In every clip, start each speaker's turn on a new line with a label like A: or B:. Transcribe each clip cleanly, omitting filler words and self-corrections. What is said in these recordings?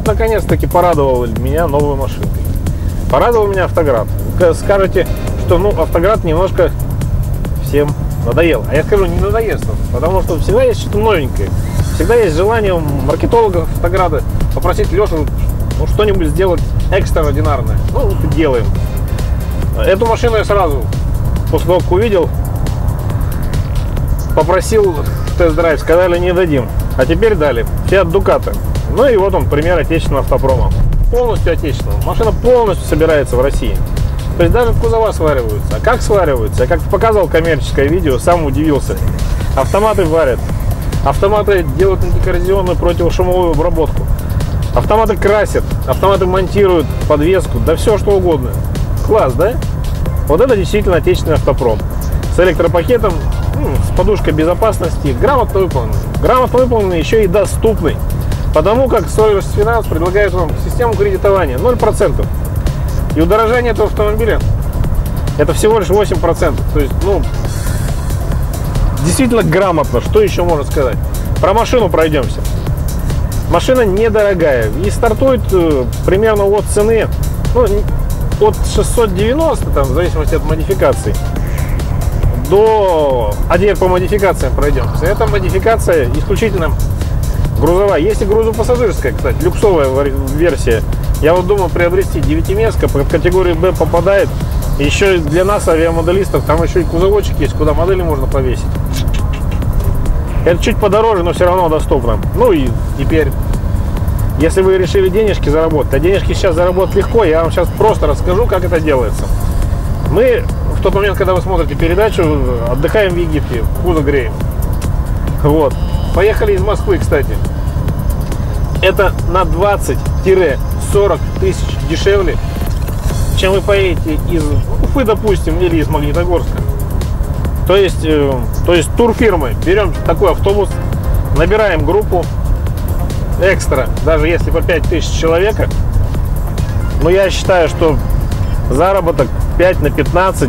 A: вот наконец-таки порадовал меня новой машинкой. Порадовал меня Автоград. Скажете, что ну Автоград немножко всем надоел. А я скажу, не надоест, потому что всегда есть что-то новенькое. Всегда есть желание у маркетологов Автограда попросить Лешу ну, что-нибудь сделать экстраординарное. Ну, вот и делаем. Эту машину я сразу, после того, как увидел, попросил тест-драйв, сказали не дадим. А теперь дали. Fiat Ducato. Ну и вот он, пример отечественного автопрома. Полностью отечественного. Машина полностью собирается в России. То есть даже кузова свариваются. А как свариваются? Я как-то показывал коммерческое видео, сам удивился. Автоматы варят. Автоматы делают антикоррозионную противошумовую обработку. Автоматы красят. Автоматы монтируют подвеску. Да все что угодно. Класс, да? Вот это действительно отечественный автопром. С электропакетом, с подушкой безопасности. Грамотно выполнен. Грамотно выполнен, еще и доступный. Потому как Solvers Finance предлагает вам систему кредитования 0%. И удорожание этого автомобиля это всего лишь 8%. То есть, ну, действительно грамотно. Что еще можно сказать? Про машину пройдемся. Машина недорогая. И стартует примерно от цены, ну, от 690, там, в зависимости от модификации, до... А теперь по модификациям пройдемся. Эта модификация исключительно грузовая. Есть и грузопассажирская, кстати, люксовая версия. Я вот думал приобрести 9-местка, под категорию Б попадает. Еще для нас, авиамоделистов, там еще и кузовочек есть, куда модели можно повесить. Это чуть подороже, но все равно доступно. Ну и теперь, если вы решили денежки заработать, а денежки сейчас заработать легко, я вам сейчас просто расскажу, как это делается. Мы в тот момент, когда вы смотрите передачу, отдыхаем в Египте, пузо греем. Вот. Поехали из Москвы, кстати. Это на 20-40 тысяч дешевле, чем вы поедете из Уфы, допустим, или из Магнитогорска. То есть турфирмы. Берем такой автобус, набираем группу экстра, даже если по 5000 человека. Но я считаю, что заработок 5 на 15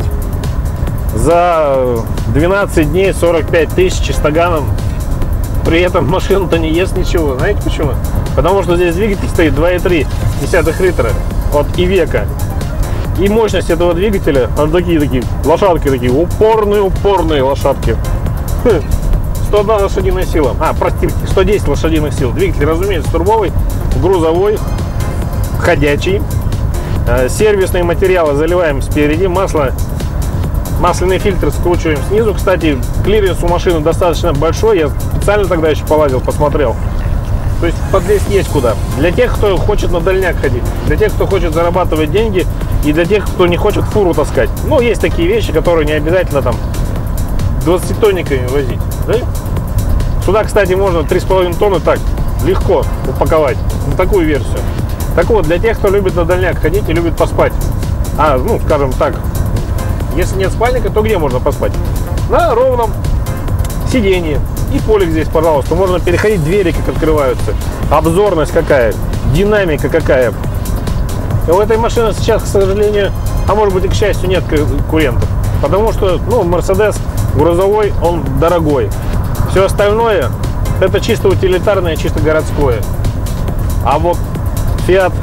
A: за 12 дней 45 тысяч чистоганом. При этом машина-то не ест ничего. Знаете почему? Потому что здесь двигатель стоит 2,3 литра от Ивека. И мощность этого двигателя, такие лошадки, такие упорные лошадки. 101 лошадиная сила. Простите, 110 лошадиных сил. Двигатель, разумеется, турбовый, грузовой, ходячий. Сервисные материалы заливаем спереди, масляные фильтры скручиваем снизу. Кстати, клиренс у машины достаточно большой. Я специально тогда еще полазил, посмотрел. То есть подлезть есть куда. Для тех, кто хочет на дальняк ходить, для тех, кто хочет зарабатывать деньги, и для тех, кто не хочет фуру таскать. Ну, есть такие вещи, которые не обязательно там 20-тонниками возить. Да? Сюда, кстати, можно 3,5 тонны так легко упаковать. На такую версию. Так вот, для тех, кто любит на дальняк ходить и любит поспать. Ну, скажем так, если нет спальника, то где можно поспать? На ровном сиденье. И полик здесь, пожалуйста. Можно переходить, двери как открываются. Обзорность какая, динамика какая. И у этой машины сейчас, к сожалению, а может быть и к счастью, нет конкурентов. Потому что, ну, Mercedes грузовой, он дорогой. Все остальное это чисто утилитарное, чисто городское. А вот Fiat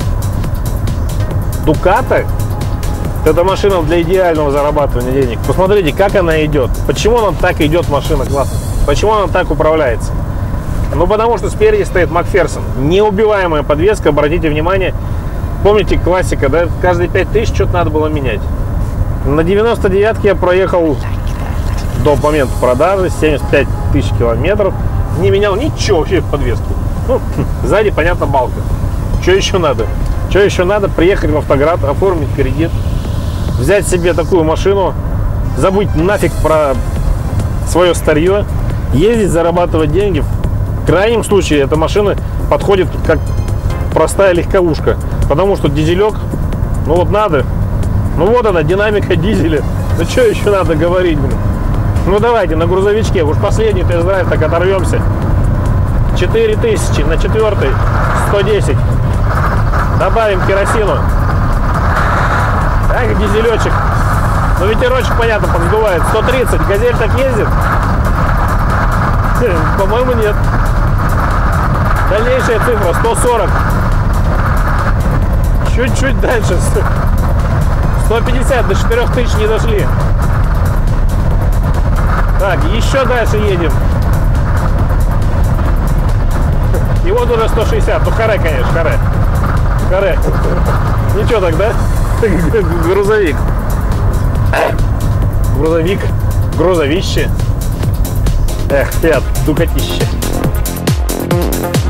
A: Ducato это машина для идеального зарабатывания денег. Посмотрите, как она идет. Почему она так идет, машина классно? Почему она так управляется? Ну, потому что спереди стоит Макферсон. Неубиваемая подвеска, обратите внимание. Помните, классика, да? Каждые 5000 что-то надо было менять. На 99-ке я проехал до момента продажи 75 тысяч километров. Не менял ничего вообще в подвеске. Ну, сзади, понятно, балка. Что еще надо? Что еще надо? Приехать в Автоград, оформить кредит, взять себе такую машину, забыть нафиг про свое старье, ездить, зарабатывать деньги. В крайнем случае эта машина подходит как простая легковушка, потому что дизелек, ну вот надо, ну вот она, динамика дизеля, ну что еще надо говорить, блин? Ну давайте на грузовичке, уж последний тест-драйв, так оторвемся. 4000 на 4-й 110. Добавим керосину. Так, дизелечек. Ну ветерочек, понятно, подсдувает. 130. Газель так ездит? По-моему, нет. Дальнейшая цифра 140. Чуть-чуть дальше. 150 до 4000 не дошли. Так, еще дальше едем. И вот уже 160. Ну, харе, конечно, харе. Харе. Ничего тогда. Грузовик. Грузовик. Грузовище. Эх, Фиат, Дукатище.